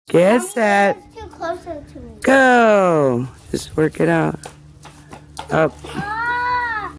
Get set. Too closer to me. Go. Just work it out. Up.